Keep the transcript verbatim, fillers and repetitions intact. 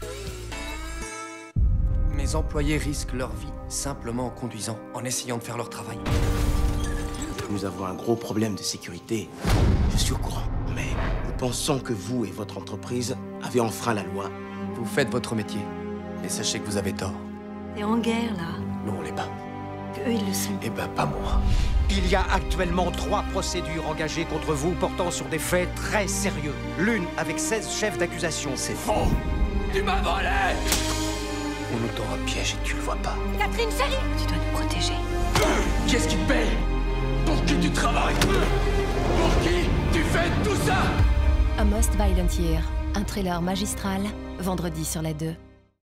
Mes employés risquent leur vie simplement en conduisant, en essayant de faire leur travail. Nous avons un gros problème de sécurité. Je suis au courant. Mais nous pensons que vous et votre entreprise avez enfreint la loi. Vous faites votre métier, mais sachez que vous avez tort. T'es en guerre, là. Nous, on l'est pas. Eux, ils le sont. Eh ben, pas moi. Il y a actuellement trois procédures engagées contre vous portant sur des faits très sérieux. L'une avec seize chefs d'accusation. C'est faux. Tu m'as volé. On nous tend un piège et tu le vois pas. Catherine, salut. Tu dois nous protéger. Qu'est-ce qui te paye? Pour qui tu travailles? Pour qui tu fais tout ça? A Most Violent Year, un thriller magistral, vendredi sur la deux.